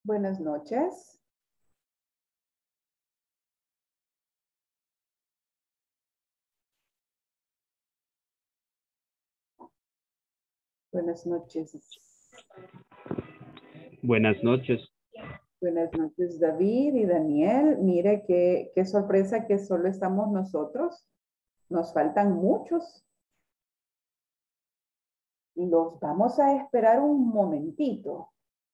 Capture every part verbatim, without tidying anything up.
Buenas noches. Buenas noches. Buenas noches. Buenas noches, David y Daniel. Mire qué, qué sorpresa que solo estamos nosotros. Nos faltan muchos. Los vamos a esperar un momentito.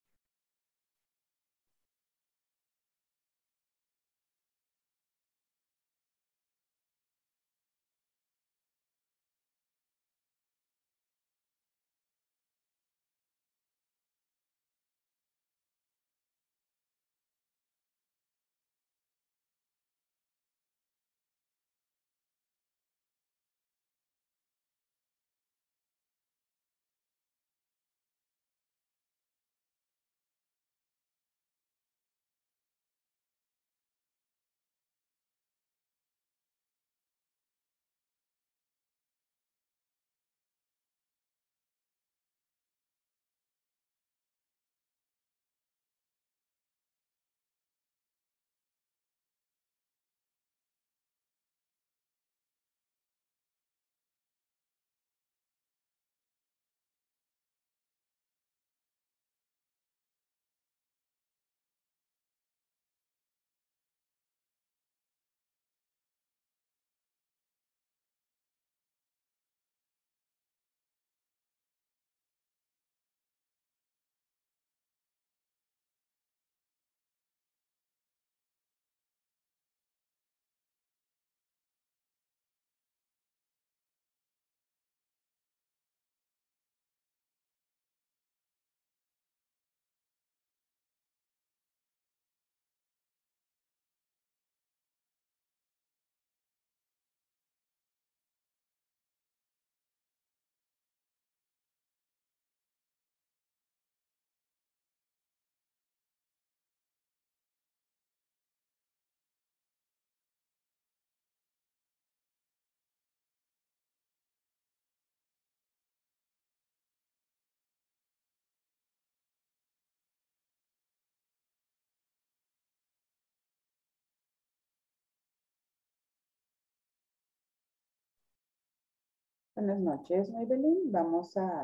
Buenas noches, Maybelline. Vamos a,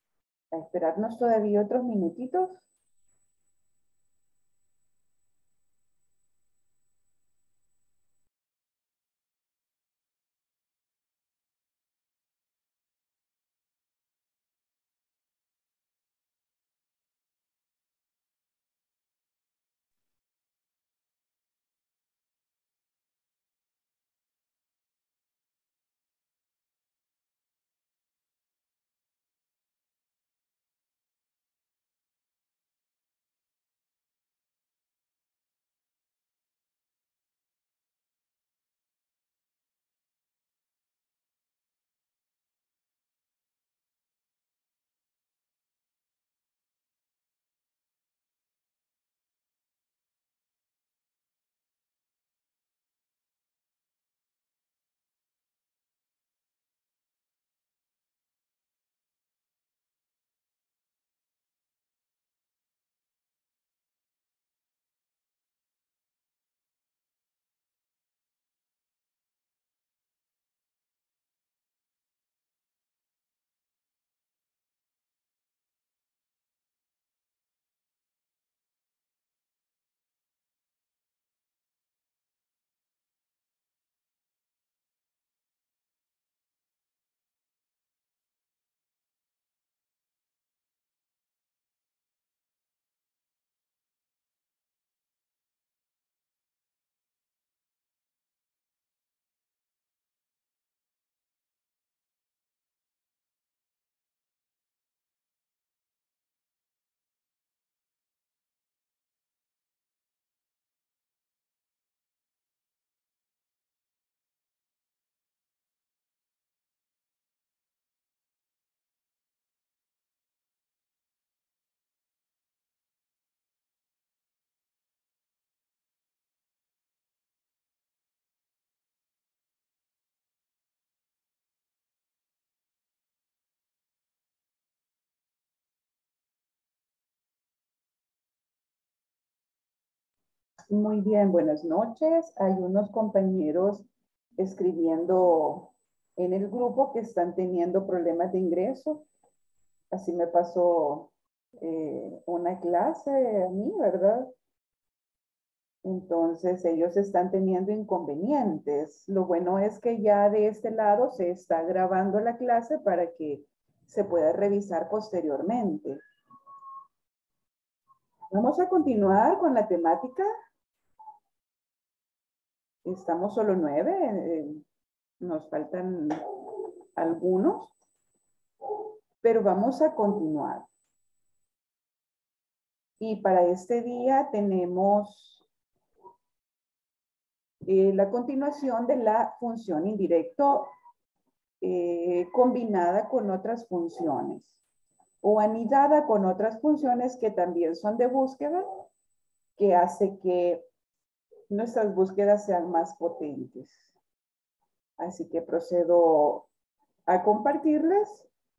a esperarnos todavía otros minutitos. Muy bien, buenas noches. Hay unos compañeros escribiendo en el grupo que están teniendo problemas de ingreso. Así me pasó eh, una clase a mí, ¿verdad? Entonces ellos están teniendo inconvenientes. Lo bueno es que ya de este lado se está grabando la clase para que se pueda revisar posteriormente. Vamos a continuar con la temática. Estamos solo nueve, eh, nos faltan algunos, pero vamos a continuar. Y para este día tenemos eh, la continuación de la función indirecto eh, combinada con otras funciones o anidada con otras funciones que también son de búsqueda, que hace que nuestras búsquedas sean más potentes. Así que procedo a compartirles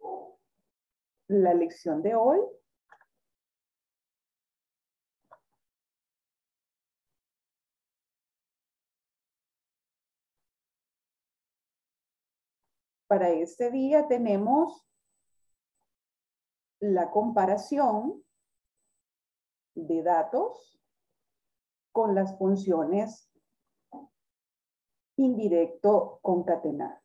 la lección de hoy. Para este día tenemos la comparación de datos con las funciones indirecto concatenar.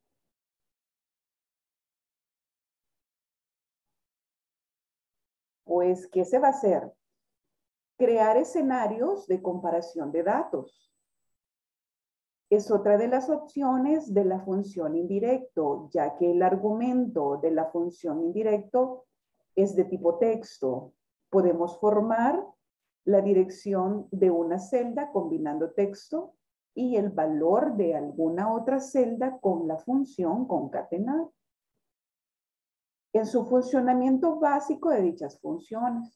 Pues, ¿qué se va a hacer? Crear escenarios de comparación de datos. Es otra de las opciones de la función indirecto, ya que el argumento de la función indirecto es de tipo texto. Podemos formar la dirección de una celda combinando texto y el valor de alguna otra celda con la función concatenar. En su funcionamiento básico de dichas funciones.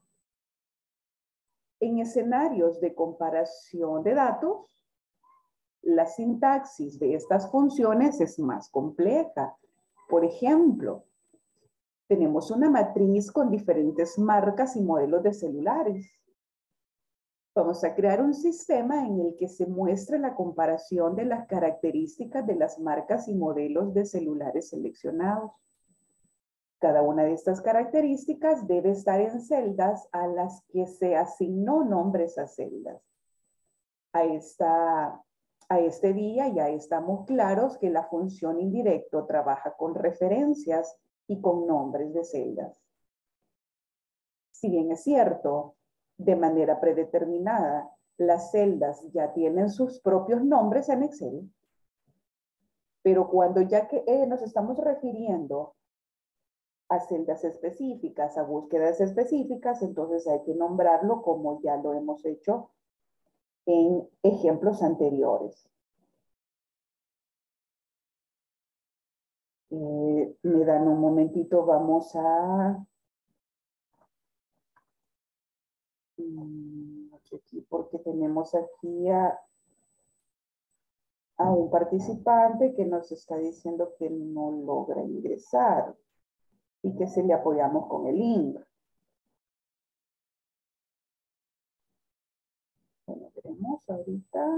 En escenarios de comparación de datos, la sintaxis de estas funciones es más compleja. Por ejemplo, tenemos una matriz con diferentes marcas y modelos de celulares. Vamos a crear un sistema en el que se muestre la comparación de las características de las marcas y modelos de celulares seleccionados. Cada una de estas características debe estar en celdas a las que se asignó nombres a celdas. A, esta, a este día ya estamos claros que la función indirecto trabaja con referencias y con nombres de celdas. Si bien es cierto, de manera predeterminada, las celdas ya tienen sus propios nombres en Excel, pero cuando ya que eh, nos estamos refiriendo a celdas específicas, a búsquedas específicas, entonces hay que nombrarlo como ya lo hemos hecho en ejemplos anteriores. Eh, me dan un momentito, vamos a... Aquí, porque tenemos aquí a, a un participante que nos está diciendo que no logra ingresar y que se le apoyamos con el link. Bueno, veremos ahorita.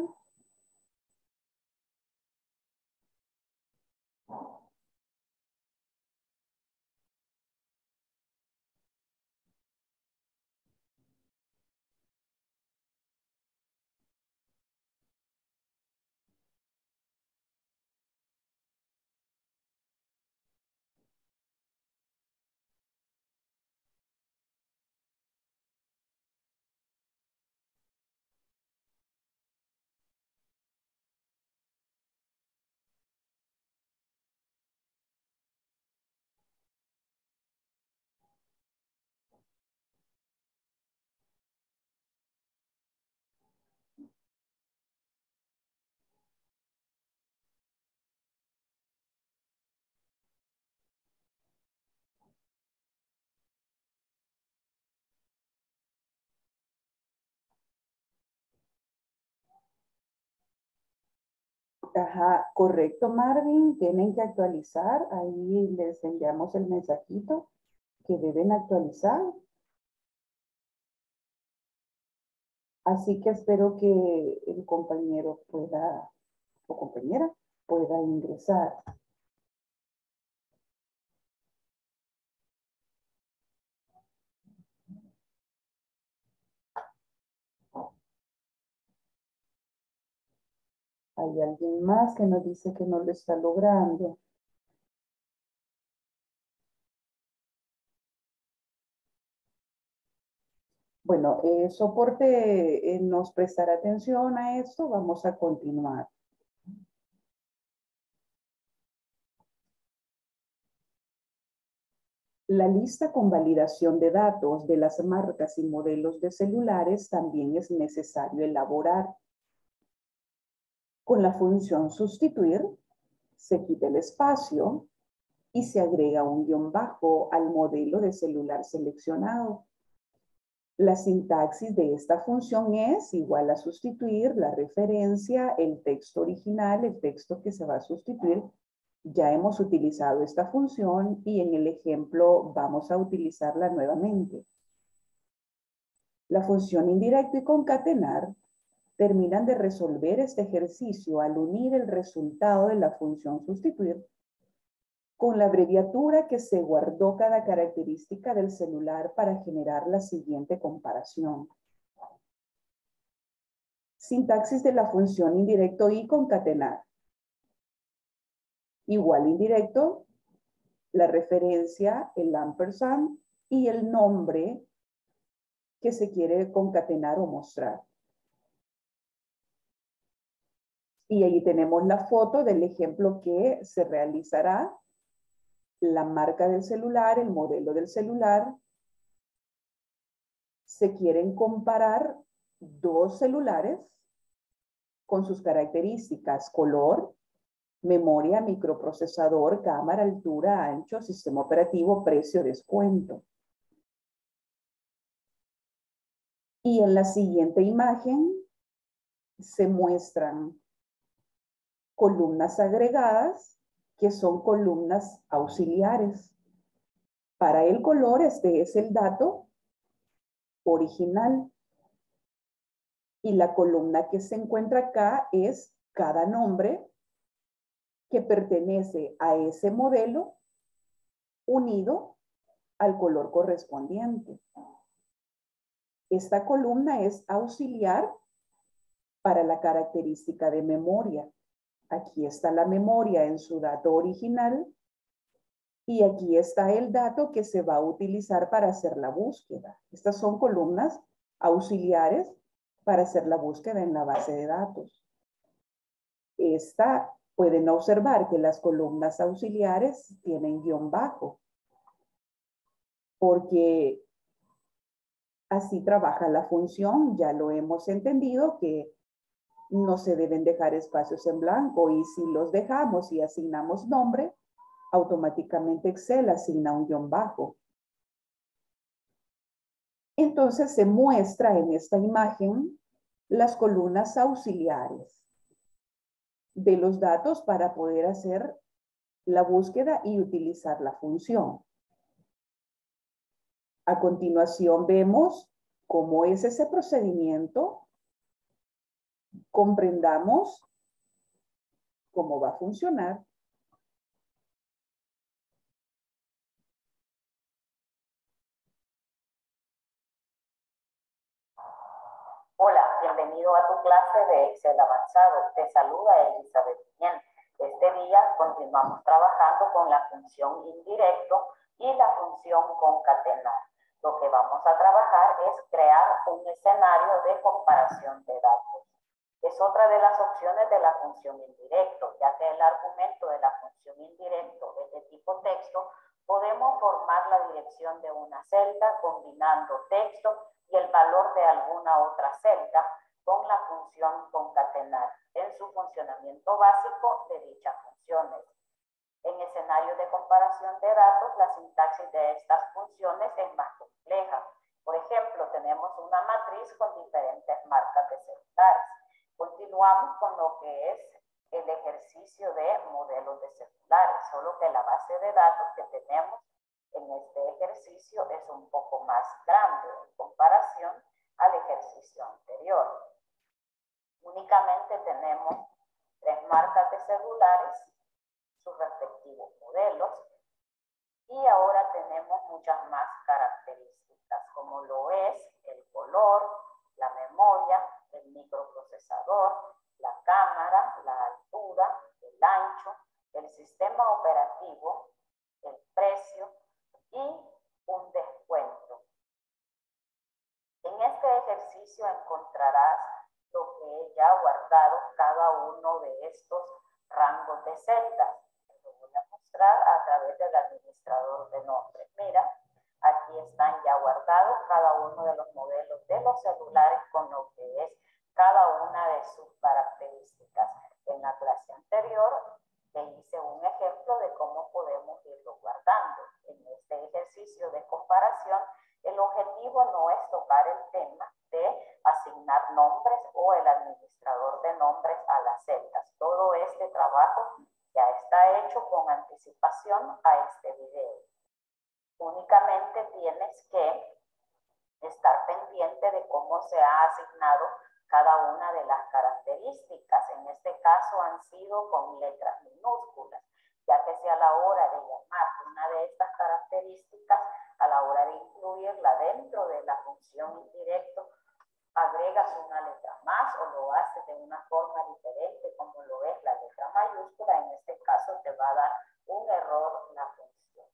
Ajá, correcto, Marvin. Tienen que actualizar. Ahí les enviamos el mensajito que deben actualizar. Así que espero que el compañero pueda, o compañera, pueda ingresar. Hay alguien más que nos dice que no lo está logrando. Bueno, eh, soporte eh, nos prestará atención a esto. Vamos a continuar. La lista con validación de datos de las marcas y modelos de celulares también es necesario elaborar. Con la función sustituir, se quita el espacio y se agrega un guión bajo al modelo de celular seleccionado. La sintaxis de esta función es igual a sustituir la referencia, el texto original, el texto que se va a sustituir. Ya hemos utilizado esta función y en el ejemplo vamos a utilizarla nuevamente. La función indirecto y concatenar terminan de resolver este ejercicio al unir el resultado de la función sustituir con la abreviatura que se guardó cada característica del celular para generar la siguiente comparación. Sintaxis de la función indirecto y concatenar. Igual indirecto, la referencia, el ampersand y el nombre que se quiere concatenar o mostrar. Y ahí tenemos la foto del ejemplo que se realizará. La marca del celular, el modelo del celular. Se quieren comparar dos celulares con sus características: color, memoria, microprocesador, cámara, altura, ancho, sistema operativo, precio, descuento. Y en la siguiente imagen se muestran columnas agregadas que son columnas auxiliares. Para el color, este es el dato original. Y la columna que se encuentra acá es cada nombre que pertenece a ese modelo unido al color correspondiente. Esta columna es auxiliar para la característica de memoria. Aquí está la memoria en su dato original y aquí está el dato que se va a utilizar para hacer la búsqueda. Estas son columnas auxiliares para hacer la búsqueda en la base de datos. Esta, pueden observar que las columnas auxiliares tienen guión bajo, porque así trabaja la función. Ya lo hemos entendido que no se deben dejar espacios en blanco, y si los dejamos y asignamos nombre, automáticamente Excel asigna un guión bajo. Entonces se muestra en esta imagen las columnas auxiliares de los datos para poder hacer la búsqueda y utilizar la función. A continuación vemos cómo es ese procedimiento. Comprendamos cómo va a funcionar. Hola, bienvenido a tu clase de Excel avanzado. Te saluda Elizabeth Bien. Este día continuamos trabajando con la función indirecto y la función concatenar. Lo que vamos a trabajar es crear un escenario de comparación de datos. Es otra de las opciones de la función indirecto, ya que el argumento de la función indirecto es de tipo texto. Podemos formar la dirección de una celda combinando texto y el valor de alguna otra celda con la función concatenar en su funcionamiento básico de dichas funciones. En escenarios de comparación de datos, la sintaxis de estas funciones es más compleja. Por ejemplo, tenemos una matriz con diferentes marcas de celulares. Continuamos con lo que es el ejercicio de modelos de celulares, solo que la base de datos que tenemos en este ejercicio es un poco más grande en comparación al ejercicio anterior. Únicamente tenemos tres marcas de celulares, sus respectivos modelos, y ahora tenemos muchas más características, como lo es el color, la memoria, el microprocesador, la cámara, la altura, el ancho, el sistema operativo, el precio y un descuento. En este ejercicio encontrarás lo que he ya guardado cada uno de estos rangos de celdas. Lo voy a mostrar a través del administrador de nombres. Mira, aquí están ya guardados cada uno de los modelos de los celulares con lo que es cada una de sus características. En la clase anterior te hice un ejemplo de cómo podemos irlo guardando. En este ejercicio de comparación, el objetivo no es tocar el tema de asignar nombres o el administrador de nombres a las celdas. Todo este trabajo ya está hecho con anticipación a este video. Únicamente tienes que estar pendiente de cómo se ha asignado cada una de las características. En este caso han sido con letras minúsculas, ya que si a la hora de llamar una de estas características, a la hora de incluirla dentro de la función indirecto, agregas una letra más o lo haces de una forma diferente como lo es la letra mayúscula, en este caso te va a dar un error la función.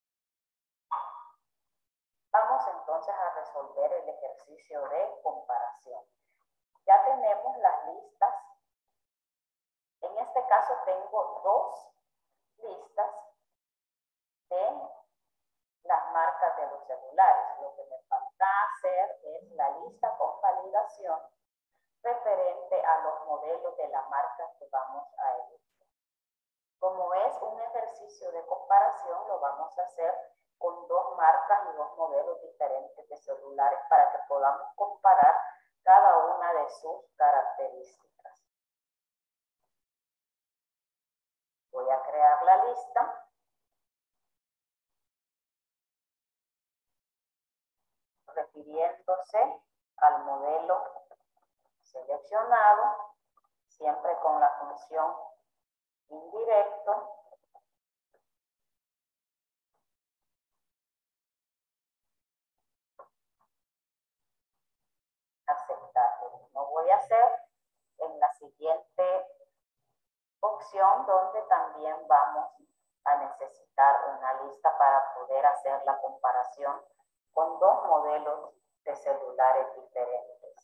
Vamos entonces a resolver el ejercicio de comparación. Ya tenemos las listas. En este caso tengo dos listas de las marcas de los celulares. Lo que me falta hacer es la lista con validación referente a los modelos de la marca que vamos a elegir. Como es un ejercicio de comparación, lo vamos a hacer con dos marcas y dos modelos diferentes de celulares para que podamos comparar cada una de sus características. Voy a crear la lista. Refiriéndose al modelo seleccionado, siempre con la función indirecto. Aceptar. Lo mismo voy a hacer en la siguiente opción, donde también vamos a necesitar una lista para poder hacer la comparación con dos modelos de celulares diferentes.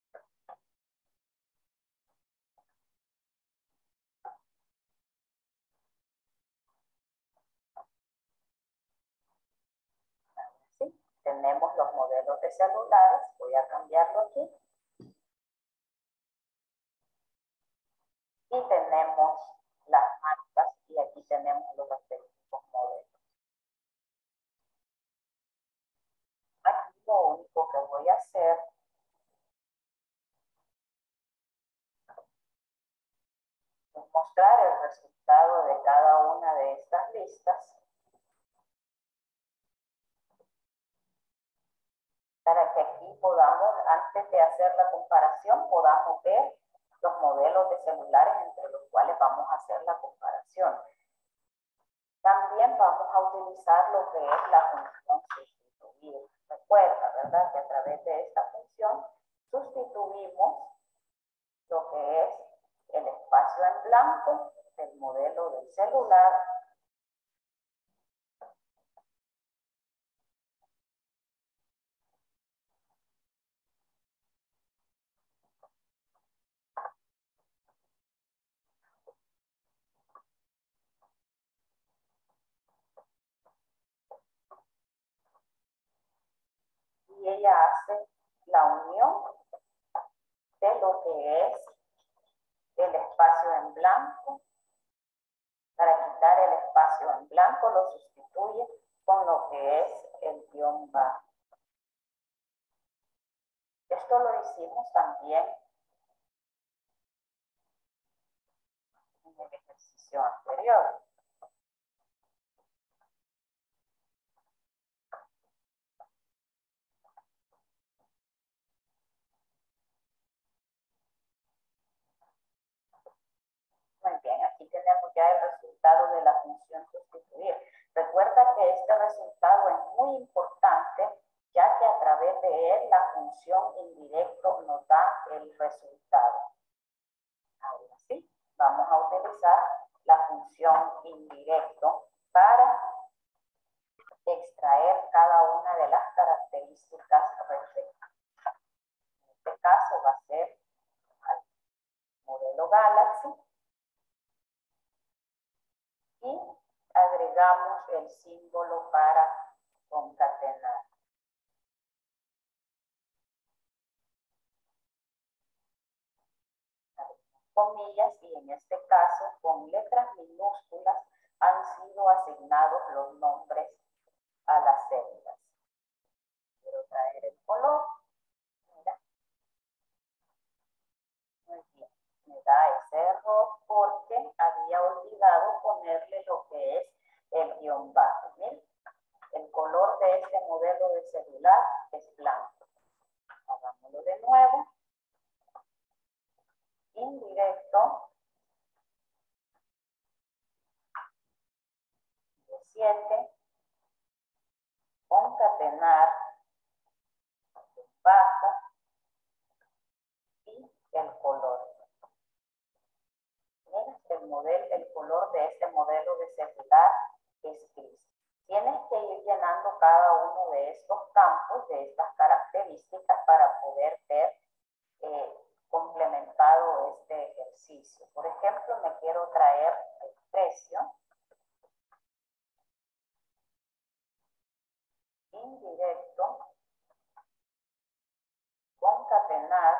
¿Sí? Tenemos los modelos de celulares. Voy a cambiarlo aquí. Y tenemos las marcas y aquí tenemos los respectivos modelos. Aquí lo único que voy a hacer es mostrar el resultado de cada una de estas listas para que aquí podamos, antes de hacer la comparación, podamos ver los modelos de celulares entre los cuales vamos a hacer la comparación. También vamos a utilizar lo que es la función sustituir. Recuerda, ¿verdad?, que a través de esta función sustituimos lo que es el espacio en blanco del modelo del celular y ella hace la unión de lo que es el espacio en blanco. Para quitar el espacio en blanco lo sustituye con lo que es el guión bajo. Esto lo hicimos también en el ejercicio anterior. Muy bien, aquí tenemos ya el resultado de la función sustituir. Recuerda que este resultado es muy importante, ya que a través de él la función indirecto nos da el resultado. Ahora sí, vamos a utilizar la función indirecto para extraer cada una de las características respectivas. En este caso va a ser el modelo Galaxy y agregamos el símbolo para concatenar. Comillas, y en este caso con letras minúsculas han sido asignados los nombres a las células. Quiero traer el color. Mira. Muy bien. Me da ese error porque había olvidado ponerle lo que es el guión bajo. Miren, el color de este modelo de celular es blanco. Hagámoslo de nuevo. Indirecto. siete. Concatenar. Bajo. Y el color. Miren, el, modelo, el color de este modelo de celular es gris. Tienes que ir llenando cada uno de estos campos, de estas características, para poder ver eh, complementado este ejercicio. Por ejemplo, me quiero traer el precio indirecto, concatenar,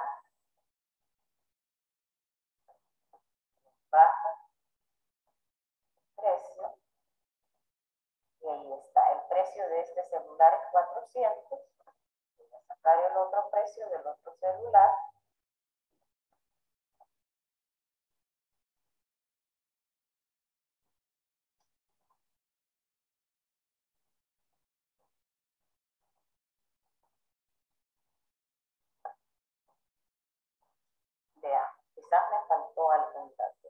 bajo, precio, y ahí está. El precio de este celular es cuatrocientos. Voy a sacar el otro precio del otro celular. Vean, quizás me faltó algún dato.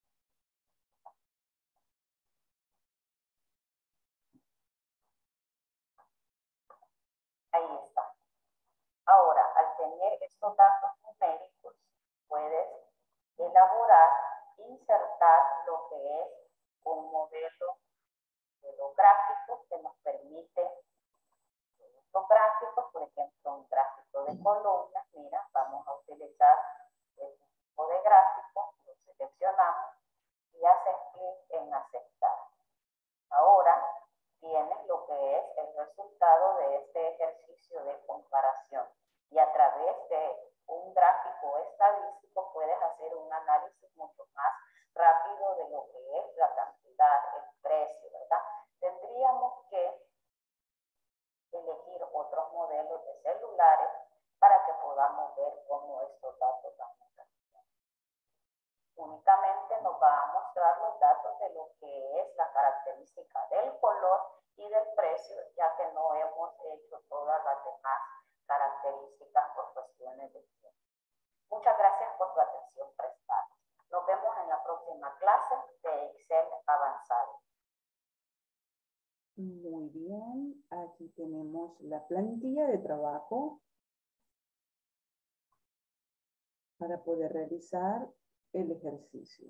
Ahí está. Ahora, al tener estos datos numéricos, puedes elaborar, insertar lo que es un modelo de los gráficos que nos permite estos gráficos, por ejemplo, un gráfico de columnas. Mira, vamos a utilizar el tipo de gráfico, lo seleccionamos y haces clic en aceptar. Ahora tienes lo que es el resultado de este ejercicio de comparación, y a través de un gráfico estadístico puedes hacer un análisis mucho más rápido de lo que es la cantidad, el precio, ¿verdad? Tendríamos que elegir otros modelos de celulares para que podamos ver cómo estos datos van a cambiar. Únicamente nos va a mostrar los datos de lo que es la característica del color y del precio, ya que no hemos hecho todas las demás características por cuestiones de tiempo. Muchas gracias por tu atención prestada. Nos vemos en la próxima clase de Excel avanzado. Muy bien, aquí tenemos la plantilla de trabajo para poder realizar el ejercicio.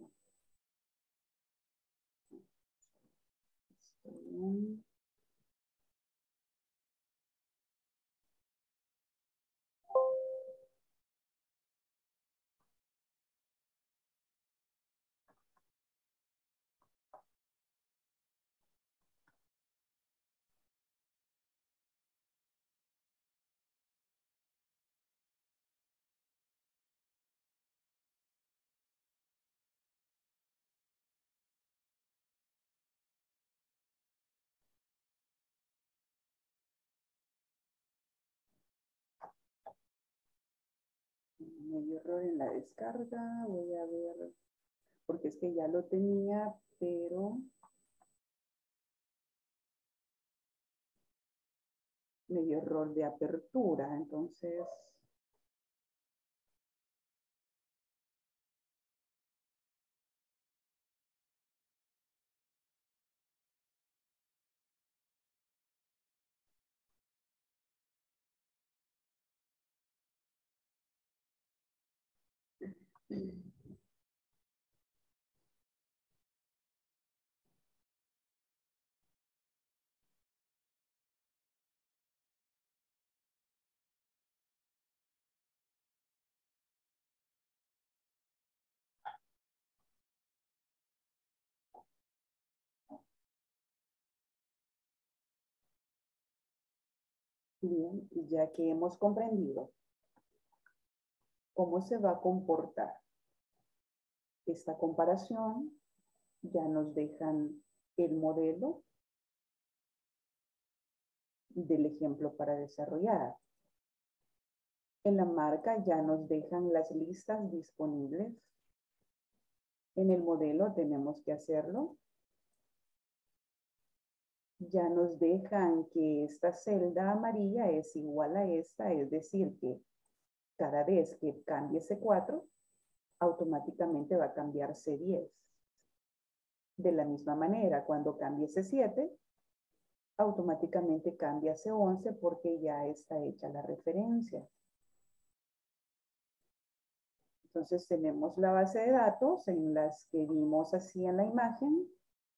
Está bien. Medio error en la descarga, voy a ver, porque es que ya lo tenía, pero medio error de apertura, entonces Bien, ya que hemos comprendido cómo se va a comportar esta comparación, ya nos dejan el modelo del ejemplo para desarrollar. En la marca ya nos dejan las listas disponibles. En el modelo tenemos que hacerlo. Ya nos dejan que esta celda amarilla es igual a esta, es decir, que cada vez que cambie C cuatro, automáticamente va a cambiar C diez. De la misma manera, cuando cambie C siete, automáticamente cambia C once porque ya está hecha la referencia. Entonces tenemos la base de datos en las que vimos así en la imagen,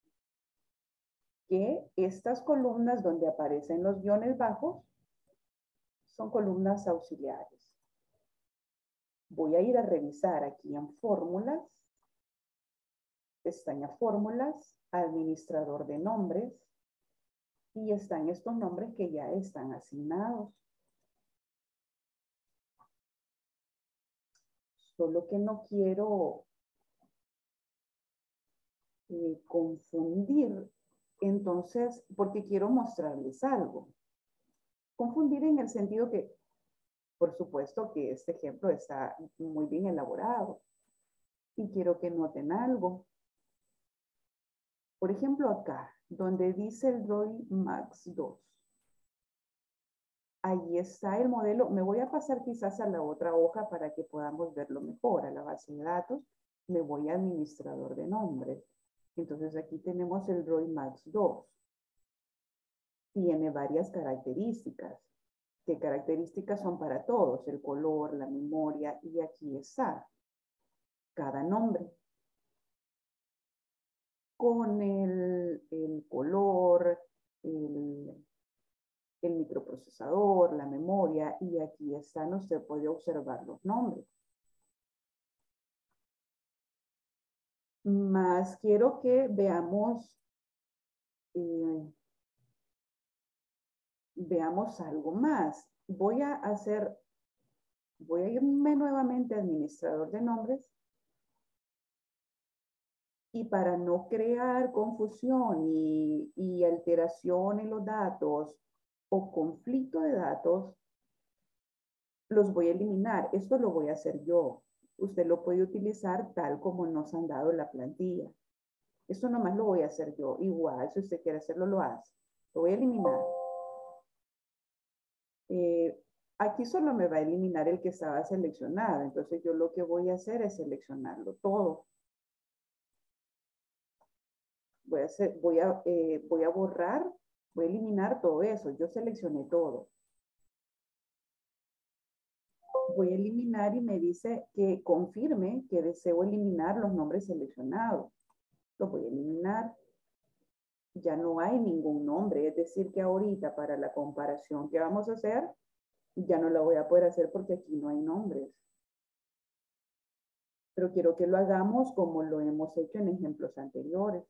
que estas columnas donde aparecen los guiones bajos son columnas auxiliares. Voy a ir a revisar aquí en fórmulas, pestaña fórmulas, administrador de nombres, y están estos nombres que ya están asignados. Solo que no quiero eh, confundir, entonces, porque quiero mostrarles algo. Confundir en el sentido que, por supuesto que este ejemplo está muy bien elaborado y quiero que noten algo. Por ejemplo, acá, donde dice el R O I Max dos. Ahí está el modelo. Me voy a pasar quizás a la otra hoja para que podamos verlo mejor. A la base de datos, me voy a administrador de nombres. Entonces aquí tenemos el R O I Max dos. Tiene varias características. ¿Qué características son para todos? El color, la memoria, y aquí está cada nombre. Con el, el color, el, el microprocesador, la memoria, y aquí están, usted puede observar los nombres. Más quiero que veamos, eh, veamos algo más. Voy a hacer, voy a irme nuevamente a administrador de nombres. Y para no crear confusión y, y alteración en los datos o conflicto de datos, los voy a eliminar. Esto lo voy a hacer yo. Usted lo puede utilizar tal como nos han dado la plantilla. Esto nomás lo voy a hacer yo. Igual, si usted quiere hacerlo, lo hace. Lo voy a eliminar. Eh, aquí solo me va a eliminar el que estaba seleccionado. Entonces yo lo que voy a hacer es seleccionarlo todo. Voy a, hacer, voy, a, eh, voy a borrar, voy a eliminar todo eso. Yo seleccioné todo. Voy a eliminar y me dice que confirme que deseo eliminar los nombres seleccionados. Los voy a eliminar. Ya no hay ningún nombre. Es decir, que ahorita para la comparación que vamos a hacer, ya no la voy a poder hacer porque aquí no hay nombres. Pero quiero que lo hagamos como lo hemos hecho en ejemplos anteriores.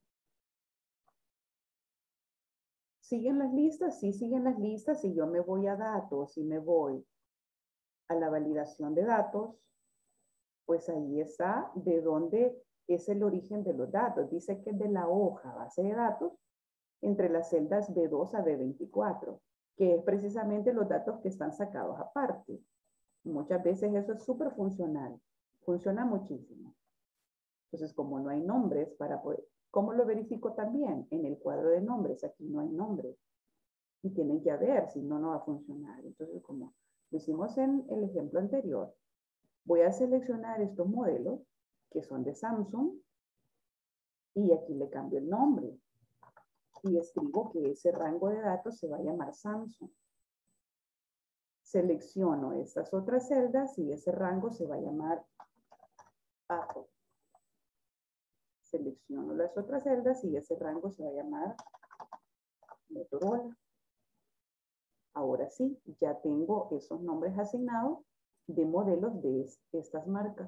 ¿Siguen las listas? Sí, siguen las listas. Y yo me voy a datos y me voy a la validación de datos, pues ahí está de dónde es el origen de los datos. Dice que es de la hoja base de datos entre las celdas B dos a B veinticuatro, que es precisamente los datos que están sacados aparte. Muchas veces eso es súper funcional. Funciona muchísimo. Entonces, como no hay nombres para poder... ¿Cómo lo verifico también? En el cuadro de nombres. Aquí no hay nombres. Y tienen que haber, si no, no va a funcionar. Entonces, como lo hicimos en el ejemplo anterior, voy a seleccionar estos modelos que son de Samsung y aquí le cambio el nombre y escribo que ese rango de datos se va a llamar Samsung. Selecciono estas otras celdas y ese rango se va a llamar Apple. Selecciono las otras celdas y ese rango se va a llamar Motorola. Ahora sí, ya tengo esos nombres asignados de modelos de estas marcas.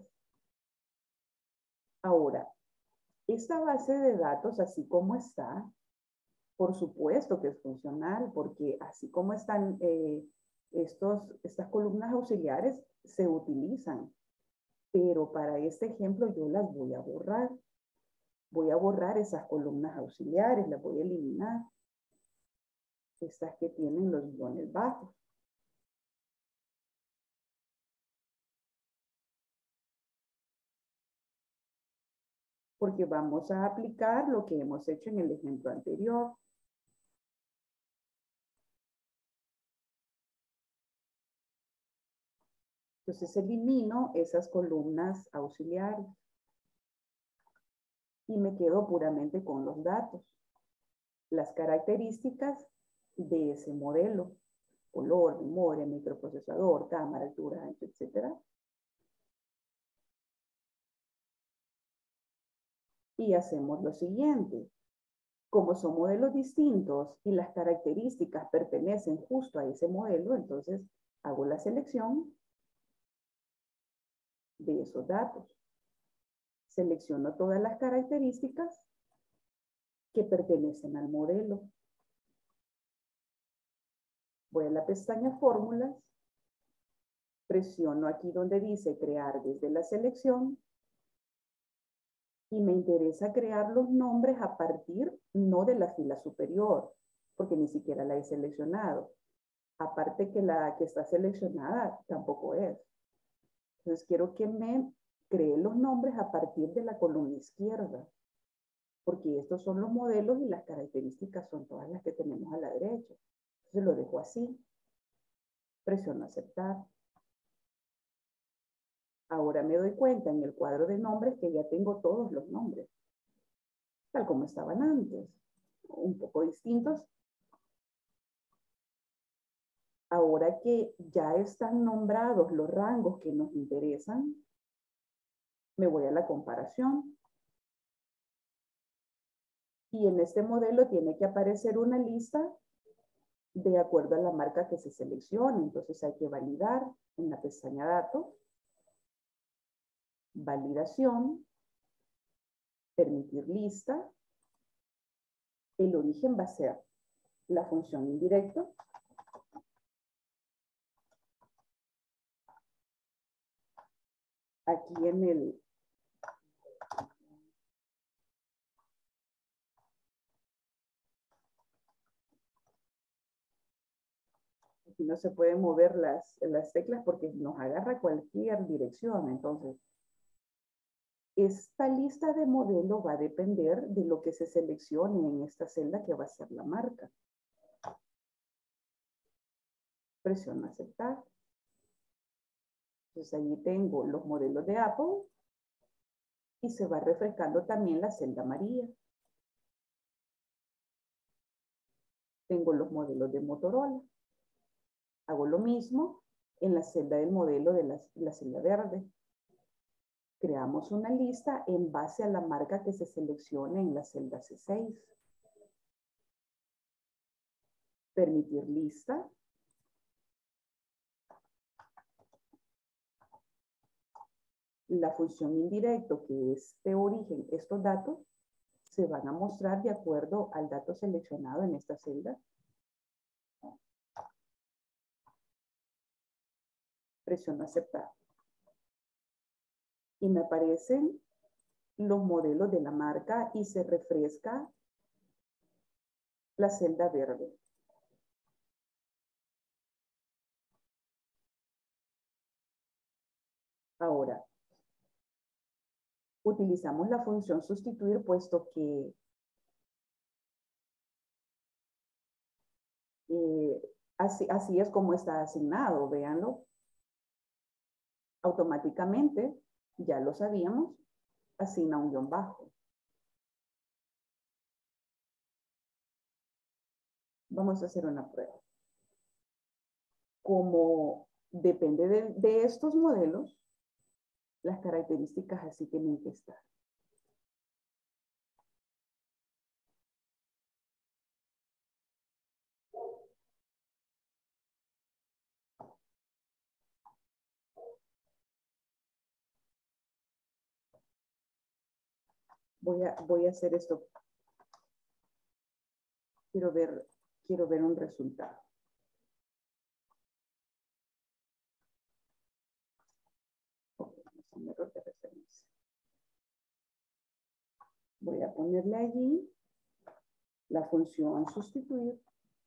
Ahora, esta base de datos, así como está, por supuesto que es funcional, porque así como están eh, estos, estas columnas auxiliares, se utilizan. Pero para este ejemplo yo las voy a borrar. Voy a borrar esas columnas auxiliares, las voy a eliminar. Estas que tienen los guiones bajos. Porque vamos a aplicar lo que hemos hecho en el ejemplo anterior. Entonces elimino esas columnas auxiliares y me quedo puramente con los datos, las características de ese modelo, color, memoria, microprocesador, cámara, altura, ancho, etcétera. Y hacemos lo siguiente. Como son modelos distintos y las características pertenecen justo a ese modelo, entonces hago la selección de esos datos. Selecciono todas las características que pertenecen al modelo. Voy a la pestaña Fórmulas, presiono aquí donde dice Crear desde la selección y me interesa crear los nombres a partir no de la fila superior, porque ni siquiera la he seleccionado. Aparte que la que está seleccionada tampoco es. Entonces quiero que me cree los nombres a partir de la columna izquierda, porque estos son los modelos y las características son todas las que tenemos a la derecha. Entonces lo dejo así. Presiono aceptar. Ahora me doy cuenta en el cuadro de nombres que ya tengo todos los nombres, tal como estaban antes, un poco distintos. Ahora que ya están nombrados los rangos que nos interesan, me voy a la comparación. Y en este modelo tiene que aparecer una lista de acuerdo a la marca que se seleccione. Entonces hay que validar en la pestaña Datos, Validación, Permitir lista. El origen va a ser la función indirecta. Aquí en el aquí no se pueden mover las, las teclas porque nos agarra cualquier dirección. Entonces, esta lista de modelo va a depender de lo que se seleccione en esta celda que va a ser la marca. Presiono aceptar. Entonces allí tengo los modelos de Apple y se va refrescando también la celda amarilla. Tengo los modelos de Motorola. Hago lo mismo en la celda del modelo de la, la celda verde. Creamos una lista en base a la marca que se seleccione en la celda C seis. Permitir lista. La función indirecto, que es de origen, estos datos se van a mostrar de acuerdo al dato seleccionado en esta celda. Presiono aceptar. Y me aparecen los modelos de la marca y se refresca la celda verde. Ahora, utilizamos la función sustituir puesto que eh, así, así es como está asignado, véanlo. Automáticamente, ya lo sabíamos, asigna un guión bajo. Vamos a hacer una prueba. Como depende de, de estos modelos, Las características así tienen que estar. Voy a, voy a hacer esto. Quiero ver, quiero ver un resultado. Okay, es un error de referencia. Voy a ponerle allí la función sustituir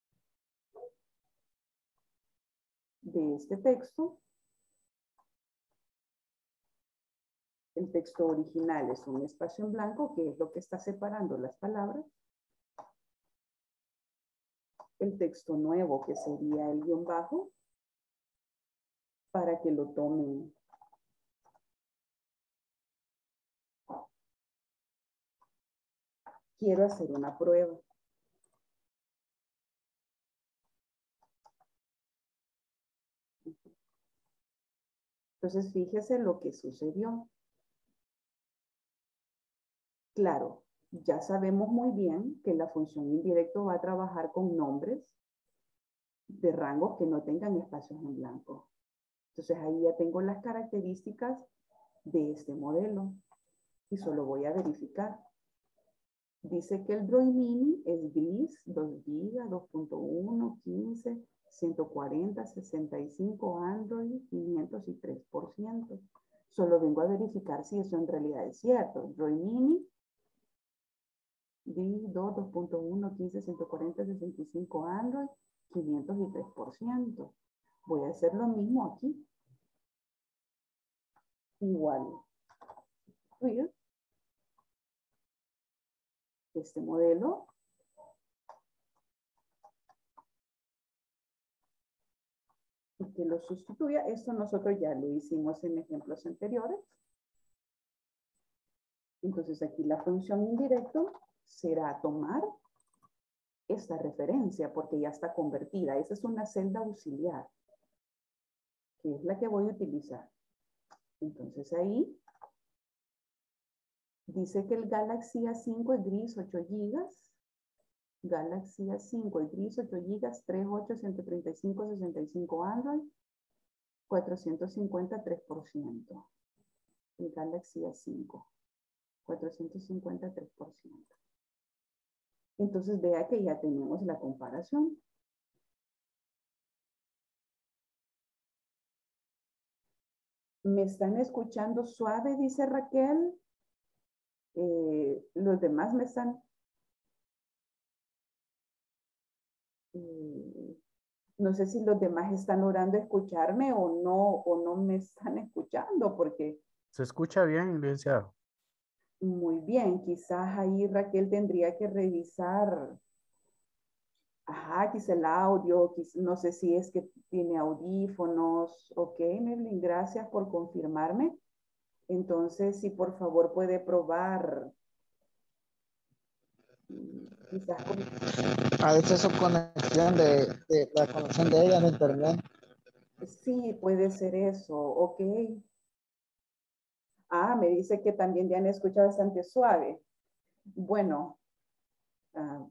de este texto. El texto original es un espacio en blanco, que es lo que está separando las palabras. El texto nuevo, que sería el guión bajo, para que lo tomen. Quiero hacer una prueba. Entonces, fíjese lo que sucedió. Claro, ya sabemos muy bien que la función indirecto va a trabajar con nombres de rangos que no tengan espacios en blanco. Entonces, ahí ya tengo las características de este modelo y solo voy a verificar. Dice que el Droid Mini es gris, dos gigas, dos punto uno, quince, ciento cuarenta, sesenta y cinco Android, quinientos y tres por ciento. Solo vengo a verificar si eso en realidad es cierto. Droid Mini, dos, dos punto uno, quince, ciento cuarenta, sesenta y cinco Android, quinientos y tres por ciento. Voy a hacer lo mismo aquí. Igual. Real. Este modelo. Y que lo sustituya. Esto nosotros ya lo hicimos en ejemplos anteriores. Entonces aquí la función indirecto será tomar esta referencia porque ya está convertida. Esa es una celda auxiliar, que es la que voy a utilizar. Entonces ahí dice que el Galaxy A cinco es gris, ocho gigas. Galaxy A cinco es gris, ocho gigas, treinta y ocho, ciento treinta y cinco, sesenta y cinco Android, cuatrocientos cincuenta, tres por ciento. El Galaxy A cinco, cuatrocientos cincuenta, tres por ciento. Entonces vea que ya tenemos la comparación. ¿Me están escuchando suave? Dice Raquel. Eh, los demás me están... Eh, no sé si los demás están logrando escucharme o no, o no me están escuchando, porque... Se escucha bien, licenciado. Muy bien, quizás ahí Raquel tendría que revisar... Ajá, quizá el audio, quizá, no sé si es que tiene audífonos. Ok, Merlin, gracias por confirmarme. Entonces, si por favor puede probar... Quizás con... A veces su conexión de, de la conexión de ella en internet. Sí, puede ser eso, ok. Ah, me dice que también Diana escucha bastante suave. Bueno, uh,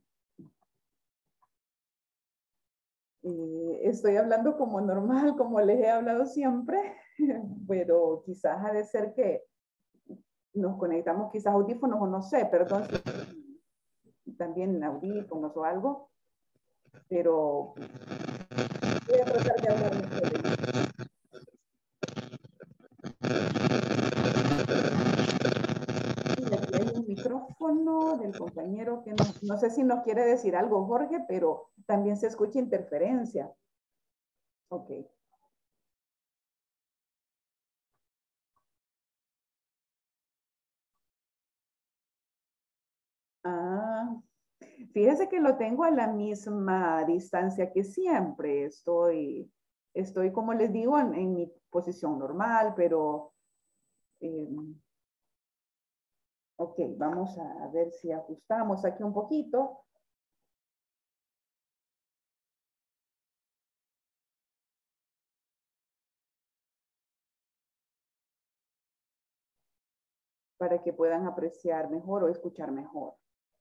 eh, estoy hablando como normal, como les he hablado siempre, pero quizás ha de ser que nos conectamos quizás audífonos o no sé, perdón, si también audífonos o algo, pero voy a tratar de hablar mejor. Y aquí hay un micrófono del compañero que no, no sé si nos quiere decir algo, Jorge, pero también se escucha interferencia. Ok. Ah, fíjese que lo tengo a la misma distancia que siempre. Estoy, estoy como les digo, en, en mi posición normal, pero... Eh, ok, vamos a ver si ajustamos aquí un poquito. para que puedan apreciar mejor o escuchar mejor.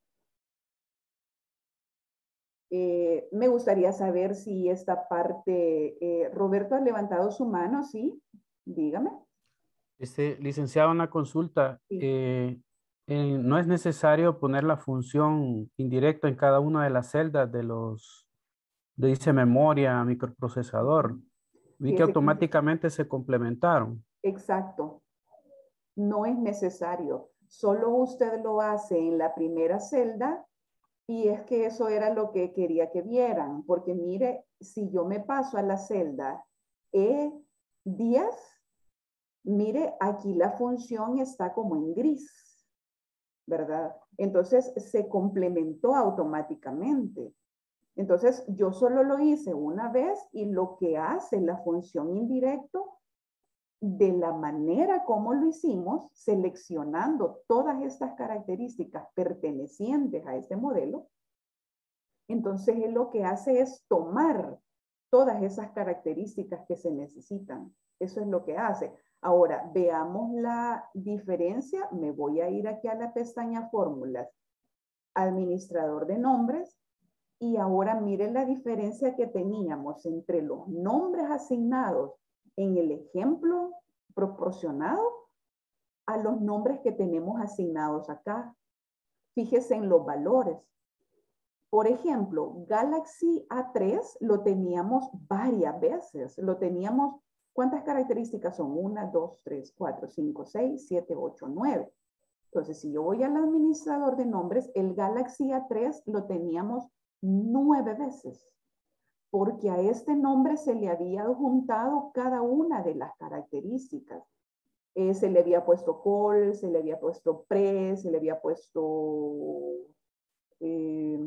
Eh, me gustaría saber si esta parte, eh, Roberto ha levantado su mano, ¿sí? Dígame. Este, licenciado, una consulta. Sí. Eh, eh, ¿no es necesario poner la función indirecta en cada una de las celdas de los, de dice memoria, microprocesador? Vi que Fíjese que- automáticamente se complementaron. Exacto. No es necesario. Solo usted lo hace en la primera celda y es que eso era lo que quería que vieran. Porque mire, si yo me paso a la celda E diez, mire, aquí la función está como en gris, ¿verdad? Entonces se complementó automáticamente. Entonces yo solo lo hice una vez y lo que hace la función indirecto, de la manera como lo hicimos, seleccionando todas estas características pertenecientes a este modelo, entonces él lo que hace es tomar todas esas características que se necesitan. Eso es lo que hace. Ahora, veamos la diferencia. Me voy a ir aquí a la pestaña Fórmulas, Administrador de Nombres, y ahora miren la diferencia que teníamos entre los nombres asignados en el ejemplo proporcionado a los nombres que tenemos asignados acá. Fíjese en los valores. Por ejemplo, Galaxy A tres lo teníamos varias veces. Lo teníamos, ¿cuántas características son? Una, dos, tres, cuatro, cinco, seis, siete, ocho, nueve. Entonces, si yo voy al administrador de nombres, el Galaxy A tres lo teníamos nueve veces, porque a este nombre se le había juntado cada una de las características. Eh, se le había puesto call, se le había puesto pre, se le había puesto eh,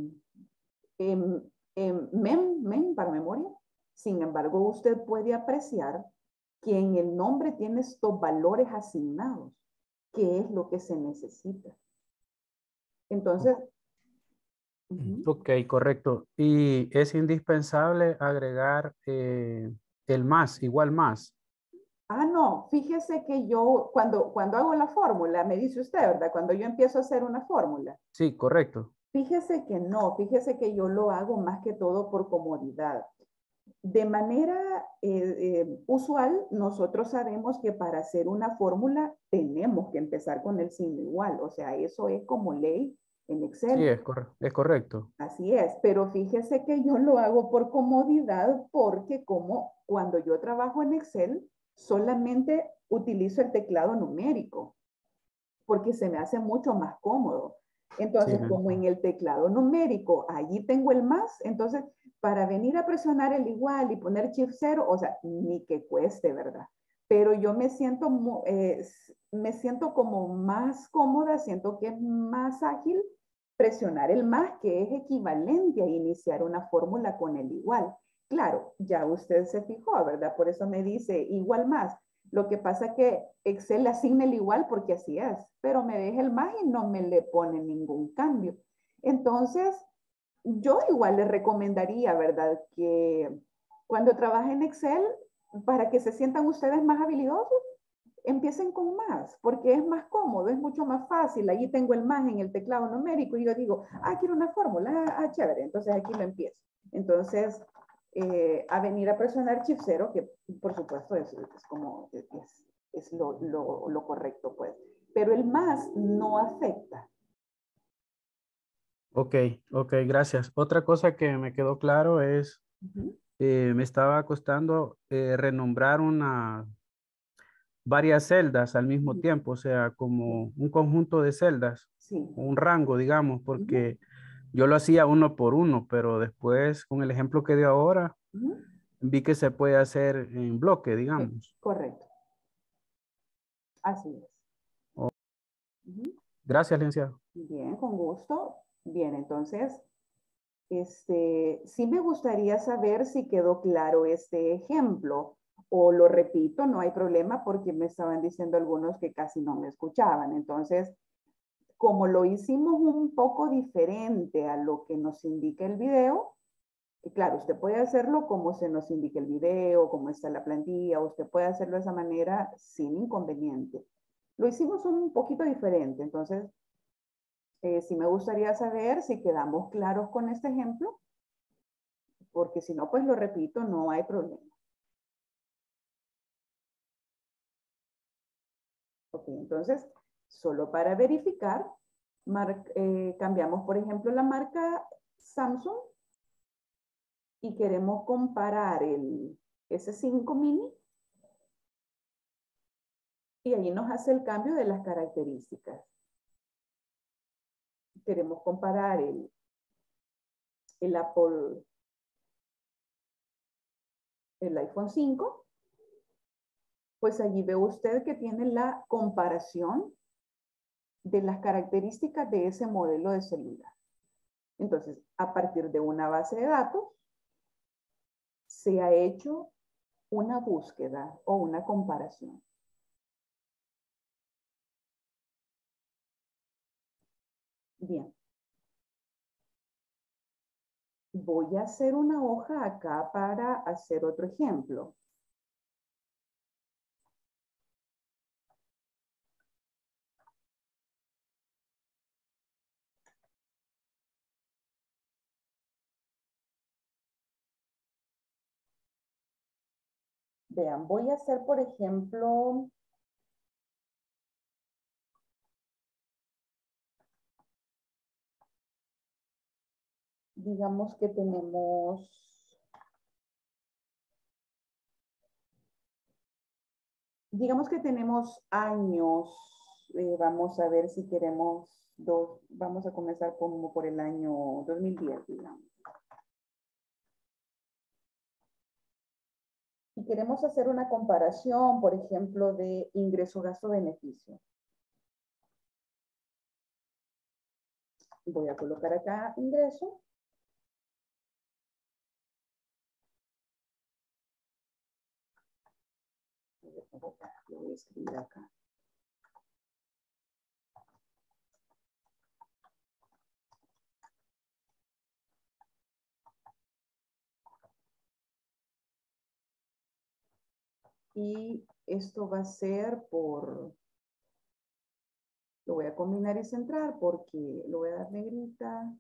eh, eh, mem, mem para memoria. Sin embargo, usted puede apreciar que en el nombre tiene estos valores asignados, que es lo que se necesita. Entonces, uh-huh. Ok, correcto. Y es indispensable agregar eh, el más, igual más. Ah, no, fíjese que yo, cuando, cuando hago la fórmula, me dice usted, ¿verdad? Cuando yo empiezo a hacer una fórmula. Sí, correcto. Fíjese que no, fíjese que yo lo hago más que todo por comodidad. De manera eh, eh, usual, nosotros sabemos que para hacer una fórmula tenemos que empezar con el signo igual. O sea, eso es como ley en Sí, Excel. es, cor- es correcto. Así es, pero fíjese que yo lo hago por comodidad porque como cuando yo trabajo en Excel, solamente utilizo el teclado numérico porque se me hace mucho más cómodo. Sí, Entonces, lo como en entiendo. el teclado numérico, allí tengo el más, entonces para venir a presionar el igual y poner shift cero, o sea, ni que cueste, ¿verdad? Pero yo me siento, eh, me siento como más cómoda, siento que es más ágil presionar el más, que es equivalente a iniciar una fórmula con el igual. Claro, ya usted se fijó, ¿verdad? Por eso me dice igual más. Lo que pasa es que Excel le asigna el igual porque así es, pero me deja el más y no me le pone ningún cambio. Entonces, yo igual le recomendaría, ¿verdad? Que cuando trabajen en Excel, para que se sientan ustedes más habilidosos, empiecen con más, porque es más cómodo, es mucho más fácil. Allí tengo el más en el teclado numérico y yo digo, ah, quiero una fórmula, ah, chévere, entonces aquí lo empiezo. Entonces, eh, a venir a presionar shift cero, que por supuesto es, es como, es, es lo, lo, lo correcto, pues. Pero el más no afecta. Ok, ok, gracias. Otra cosa que me quedó claro es, Uh-huh. eh, me estaba costando eh, renombrar una, varias celdas al mismo Uh-huh. tiempo, o sea, como un conjunto de celdas, Sí. un rango, digamos, Uh-huh. porque yo lo hacía uno por uno, pero después, con el ejemplo que dio ahora, Uh-huh. vi que se puede hacer en bloque, Sí, digamos. correcto. Así es. Oh, Uh-huh. gracias, licenciado. Bien, con gusto. Bien, entonces, este, sí me gustaría saber si quedó claro este ejemplo o lo repito, no hay problema porque me estaban diciendo algunos que casi no me escuchaban. Entonces, como lo hicimos un poco diferente a lo que nos indica el video, y claro, usted puede hacerlo como se nos indica el video, como está la plantilla, usted puede hacerlo de esa manera sin inconveniente. lo hicimos un poquito diferente. Entonces, eh, sí me gustaría saber si quedamos claros con este ejemplo, porque si no, pues lo repito, no hay problema. Ok, entonces, solo para verificar, eh, cambiamos, por ejemplo, la marca Samsung y queremos comparar el S cinco Mini y ahí nos hace el cambio de las características. Queremos comparar el, el Apple, el iPhone cinco, pues allí ve usted que tiene la comparación de las características de ese modelo de celular. Entonces, a partir de una base de datos, se ha hecho una búsqueda o una comparación. Bien. Voy a hacer una hoja acá para hacer otro ejemplo. Vean, voy a hacer, por ejemplo, digamos que tenemos, digamos que tenemos años, eh, vamos a ver si queremos dos, vamos a comenzar como por el año dos mil diez, digamos. Y queremos hacer una comparación, por ejemplo, de ingreso, gasto, beneficio. Voy a colocar acá ingreso. Lo voy a escribir acá. Y esto va a ser por, lo voy a combinar y centrar porque lo voy a dar negrita.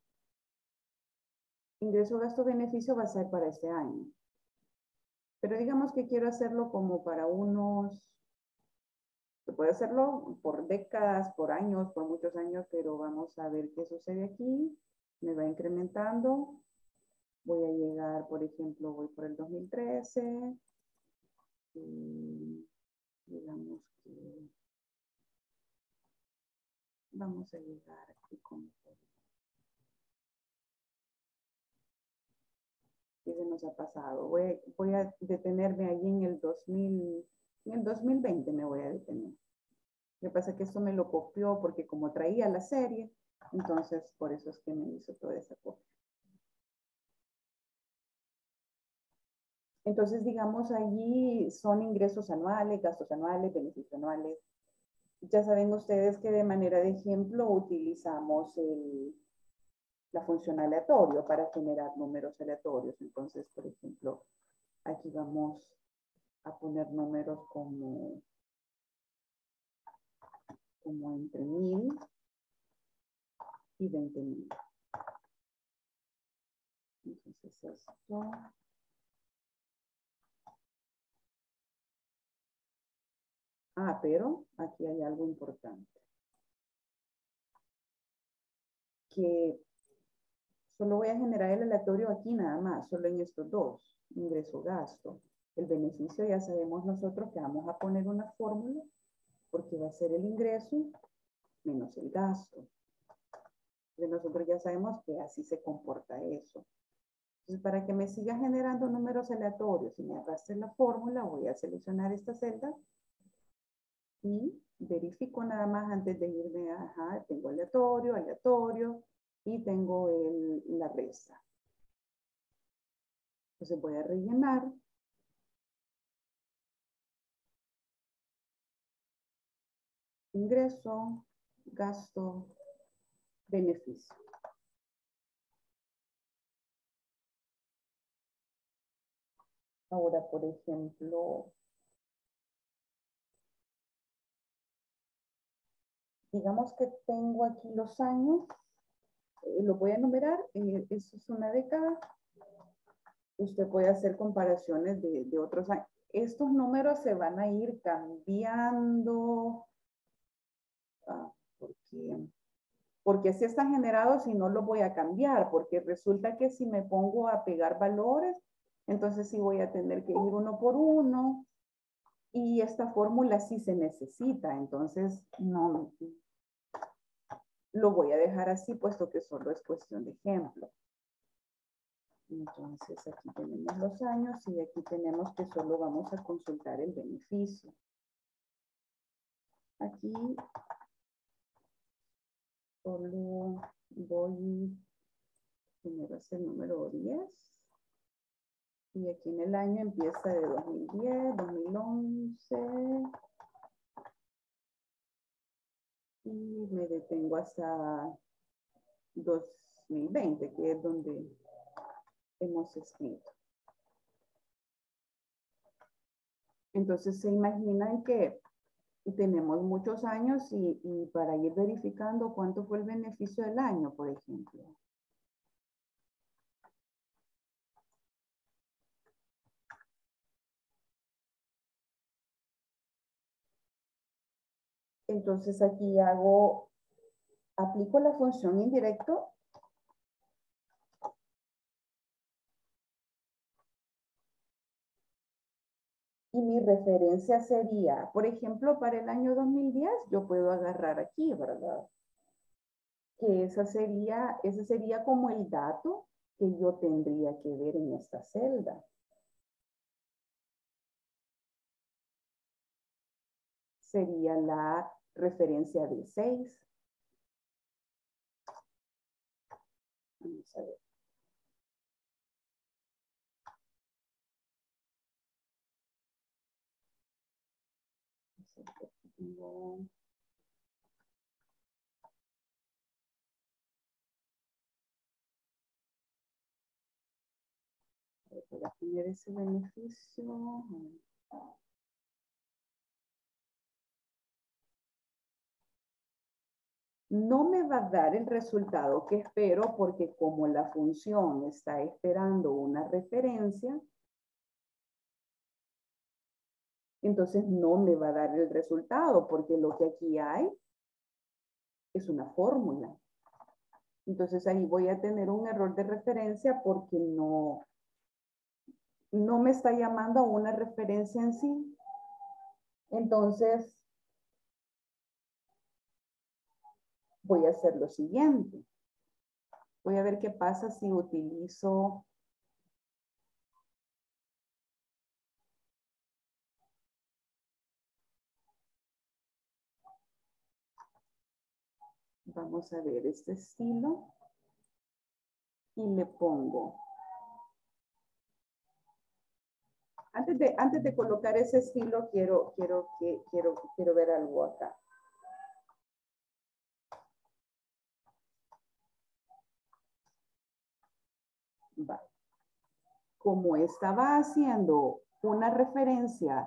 Ingreso, gasto, beneficio va a ser para este año. Pero digamos que quiero hacerlo como para unos, se puede hacerlo por décadas, por años, por muchos años, pero vamos a ver qué sucede aquí. Me va incrementando. Voy a llegar, por ejemplo, voy por el dos mil trece. Y digamos que vamos a llegar aquí con... ¿Qué se nos ha pasado? Voy, voy a detenerme allí en el dos mil, en el dos mil veinte me voy a detener. Lo que pasa es que esto me lo copió porque como traía la serie, entonces por eso es que me hizo toda esa copia. Entonces, digamos, allí son ingresos anuales, gastos anuales, beneficios anuales. Ya saben ustedes que de manera de ejemplo utilizamos el, la función aleatorio para generar números aleatorios. Entonces, por ejemplo, aquí vamos a poner números como, como entre mil y veinte mil. Entonces esto. Ah, pero aquí hay algo importante. Que solo voy a generar el aleatorio aquí nada más, solo en estos dos, ingreso-gasto. El beneficio ya sabemos nosotros que vamos a poner una fórmula porque va a ser el ingreso menos el gasto. Entonces nosotros ya sabemos que así se comporta eso. Entonces para que me siga generando números aleatorios y me arrastre la fórmula, voy a seleccionar esta celda y verifico nada más antes de irme a, ajá, tengo aleatorio, aleatorio y tengo el, la resta. Entonces voy a rellenar. Ingreso, gasto, beneficio. Ahora, por ejemplo, digamos que tengo aquí los años, eh, lo voy a enumerar, eh, eso es una década. Usted puede hacer comparaciones de, de otros años. Estos números se van a ir cambiando, ah, porque, porque así están generados y no los voy a cambiar, porque resulta que si me pongo a pegar valores, entonces sí voy a tener que ir uno por uno, y esta fórmula sí se necesita, entonces no, lo voy a dejar así, puesto que solo es cuestión de ejemplo. Entonces aquí tenemos los años y aquí tenemos que solo vamos a consultar el beneficio. Aquí solo voy, primero es el número diez. Y aquí en el año empieza de dos mil diez, dos mil once. Y me detengo hasta dos mil veinte, que es donde hemos escrito. Entonces se imaginan que tenemos muchos años y, y para ir verificando cuánto fue el beneficio del año, por ejemplo. Entonces aquí hago, aplico la función indirecto. Y mi referencia sería, por ejemplo, para el año dos mil diez, yo puedo agarrar aquí, ¿verdad? Que esa sería, ese sería como el dato que yo tendría que ver en esta celda. Sería la referencia de seis. Vamos a ver. Tengo... Voy a tener ese beneficio. No me va a dar el resultado que espero porque como la función está esperando una referencia, entonces no me va a dar el resultado porque lo que aquí hay es una fórmula. Entonces ahí voy a tener un error de referencia porque no, no me está llamando a una referencia en sí. Entonces voy a hacer lo siguiente. Voy a ver qué pasa si utilizo vamos a ver este estilo y le pongo antes de, antes de colocar ese estilo quiero, quiero, que, quiero, quiero ver algo acá. Va. Como estaba haciendo una referencia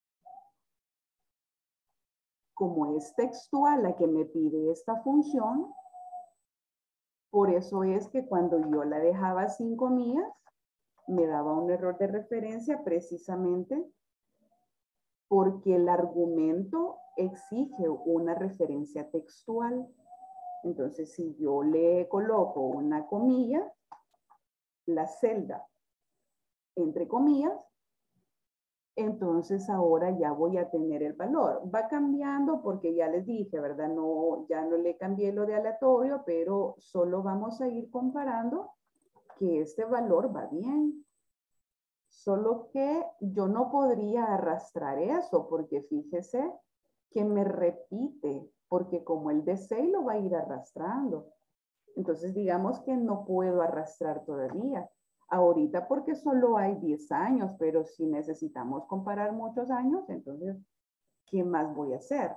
como es textual la que me pide esta función, por eso es que cuando yo la dejaba sin comillas, me daba un error de referencia precisamente porque el argumento exige una referencia textual. Entonces, si yo le coloco una comilla, la celda entre comillas, entonces ahora ya voy a tener el valor. Va cambiando porque ya les dije, ¿verdad? No, ya no le cambié lo de aleatorio, pero solo vamos a ir comparando que este valor va bien. Solo que yo no podría arrastrar eso porque fíjese que me repite, porque como el de seis lo va a ir arrastrando. Entonces digamos que no puedo arrastrar todavía. Ahorita porque solo hay diez años, pero si necesitamos comparar muchos años, entonces, ¿qué más voy a hacer?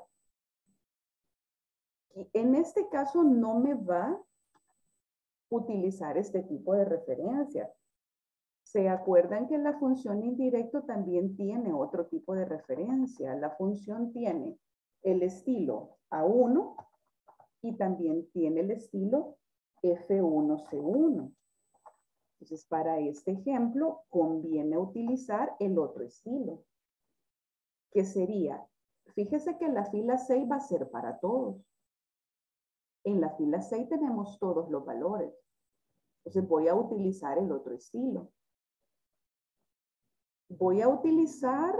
Y en este caso no me va a utilizar este tipo de referencia. ¿Se acuerdan que la función indirecto también tiene otro tipo de referencia? La función tiene el estilo A uno y también tiene el estilo F uno C uno. Entonces, para este ejemplo, conviene utilizar el otro estilo, que sería, fíjese que en la fila seis va a ser para todos. En la fila seis tenemos todos los valores. Entonces, voy a utilizar el otro estilo. Voy a utilizar,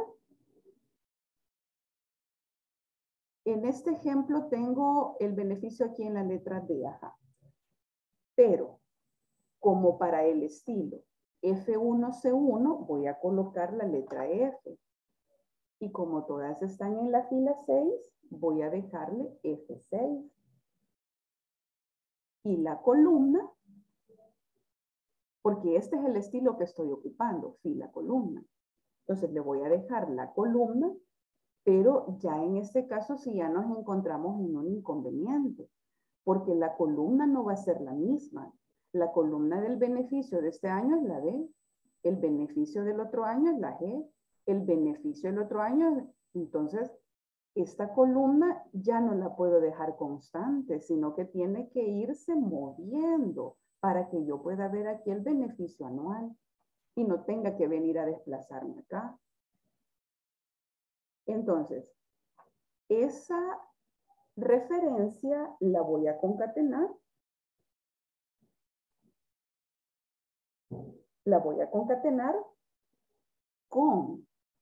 en este ejemplo tengo el beneficio aquí en la letra D, ajá. Pero, como para el estilo F uno C uno, voy a colocar la letra F. Y como todas están en la fila seis, voy a dejarle F seis. Y la columna, porque este es el estilo que estoy ocupando, fila columna. Entonces le voy a dejar la columna, pero ya en este caso sí ya nos encontramos en un inconveniente, porque la columna no va a ser la misma. La columna del beneficio de este año es la D, el beneficio del otro año es la G, el beneficio del otro año, entonces esta columna ya no la puedo dejar constante, sino que tiene que irse moviendo para que yo pueda ver aquí el beneficio anual y no tenga que venir a desplazarme acá. Entonces, esa referencia la voy a concatenar. La voy a concatenar con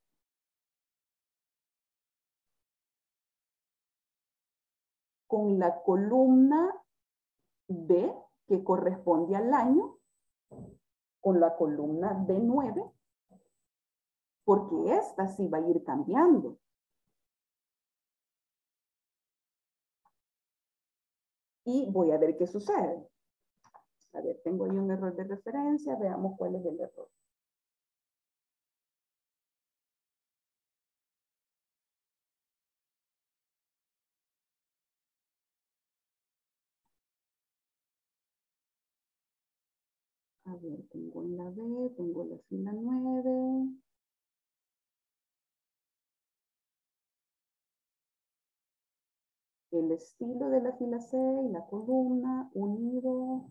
con la columna D, que corresponde al año, con la columna D nueve, porque esta sí va a ir cambiando. Y voy a ver qué sucede. A ver, tengo ahí un error de referencia, veamos cuál es el error. A ver, tengo en la B, tengo la fila nueve. El estilo de la fila seis, la columna, unido.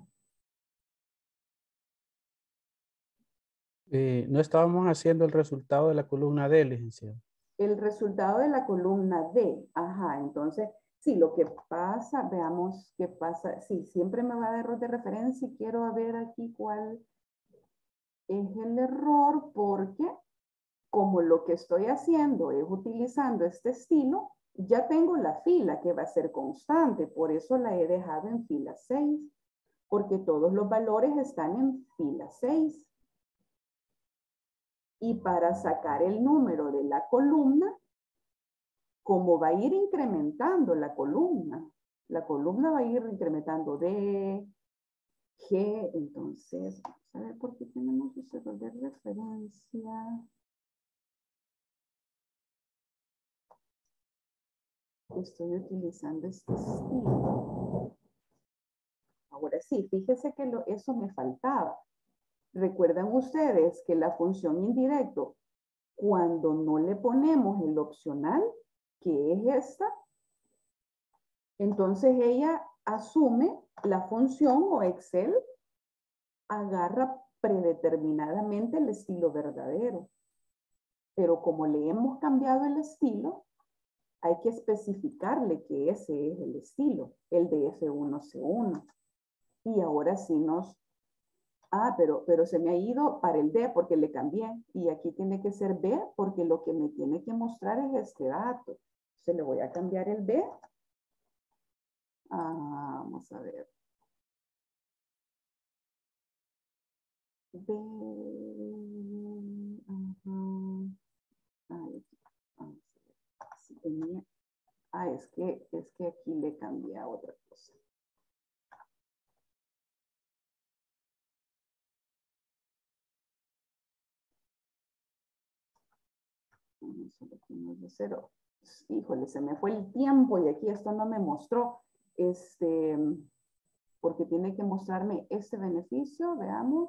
Eh, no estábamos haciendo el resultado de la columna D, licenciado. El resultado de la columna D. Ajá, entonces, sí, lo que pasa, veamos qué pasa. Sí, siempre me va a dar error de referencia y quiero ver aquí cuál es el error, porque como lo que estoy haciendo es utilizando este estilo, ya tengo la fila que va a ser constante, por eso la he dejado en fila seis, porque todos los valores están en fila seis. Y para sacar el número de la columna, como va a ir incrementando la columna, la columna va a ir incrementando D, G, entonces, vamos a ver por qué tenemos ese error de referencia. Estoy utilizando este estilo. Ahora sí, fíjese que lo, eso me faltaba. ¿Recuerdan ustedes que la función indirecto, cuando no le ponemos el opcional, que es esta, entonces ella asume la función o Excel agarra predeterminadamente el estilo verdadero. Pero como le hemos cambiado el estilo, hay que especificarle que ese es el estilo, el de F uno C uno. Y ahora sí nos... Ah, pero, pero se me ha ido para el D porque le cambié. Y aquí tiene que ser B porque lo que me tiene que mostrar es este dato. Se le voy a cambiar el B. Ah, vamos a ver. B. Ajá. Ay, vamos a ver. Si tenía... Ah, es que, es que aquí le cambié a otra cosa. De cero. Híjole, se me fue el tiempo y aquí esto no me mostró. Este, porque tiene que mostrarme este beneficio, veamos.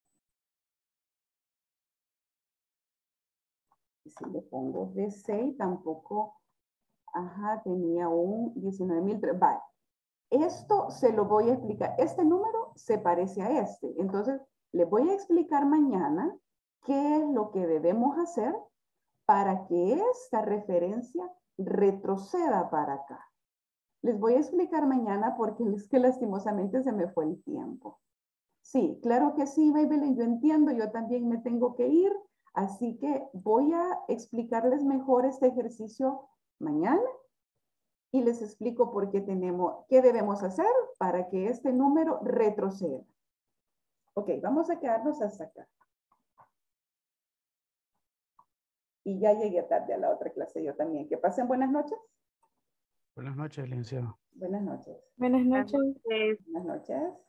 Y si le pongo D seis, tampoco, ajá, tenía un diecinueve mil. Vale. Esto se lo voy a explicar. Este número se parece a este. Entonces, les voy a explicar mañana qué es lo que debemos hacer para que esta referencia retroceda para acá. Les voy a explicar mañana porque es que lastimosamente se me fue el tiempo. Sí, claro que sí, Maybelline, yo entiendo, yo también me tengo que ir, así que voy a explicarles mejor este ejercicio mañana y les explico por qué tenemos, qué debemos hacer para que este número retroceda. Ok, vamos a quedarnos hasta acá. Y ya llegué tarde a la otra clase yo también. Que pasen buenas noches. Buenas noches, licenciado. Buenas noches. Buenas noches. Buenas noches.